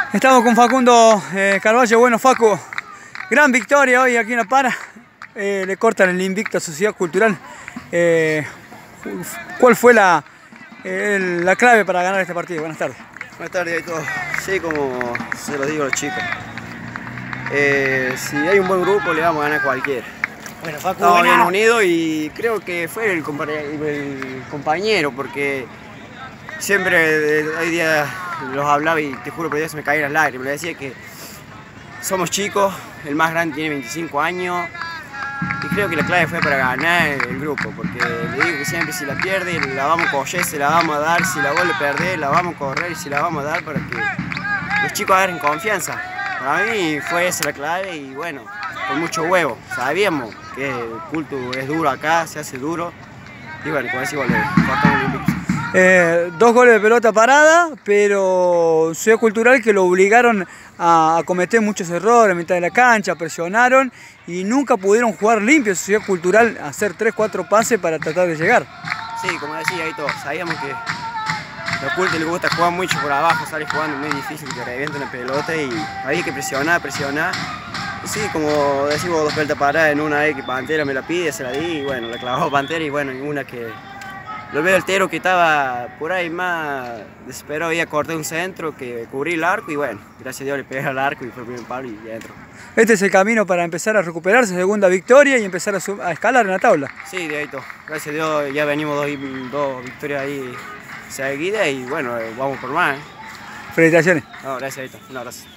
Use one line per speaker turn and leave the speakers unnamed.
Estamos con Facundo Carballo. Bueno, Facu, gran victoria hoy aquí en La Para. Le cortan el invicto a Sociedad Cultural. ¿Cuál fue la clave para ganar este partido? Buenas tardes.
Buenas tardes a todos. Sí, como se lo digo a los chicos. Si hay un buen grupo, le vamos a ganar a cualquiera.
Bueno, Facu,
estamos bien unidos y creo que fue el compañero, porque siempre hoy día los hablaba y te juro por Dios se me caían las lágrimas. Le decía que somos chicos, el más grande tiene 25 años y creo que la clave fue para ganar el grupo, porque le digo que siempre si la pierde la vamos a coger, se la vamos a dar, si la vuelve a perder la vamos a correr y se la vamos a dar para que los chicos agarren confianza. Para mí fue esa la clave y bueno, con mucho huevo. Sabíamos que el culto es duro acá, se hace duro y bueno, con eso igual le cortamos el invicto.
2 goles de pelota parada, pero Sociedad Cultural que lo obligaron a cometer muchos errores en mitad de la cancha, presionaron y nunca pudieron jugar limpio. Sociedad Cultural hacer 3-4 pases para tratar de llegar.
Sí, como decía ahí todos, sabíamos que a Culto le gusta jugar mucho por abajo, sale jugando muy difícil, que revienta una pelota y había que presionar. Y sí, como decimos, 2 pelotas paradas en una que Pantera me la pide, se la di y bueno, la clavó Pantera y bueno, en una que lo veo el Tero que estaba por ahí más desesperado, había cortado un centro que cubrí el arco y bueno, gracias a Dios le pegué al arco y fue el primer palo y adentro.
Este es el camino para empezar a recuperarse, segunda victoria y empezar a escalar en la tabla.
Sí, de ahí todo. Gracias a Dios ya venimos dos victorias ahí seguidas y bueno, vamos por más.
Felicitaciones.
No, gracias a Dios. Un abrazo.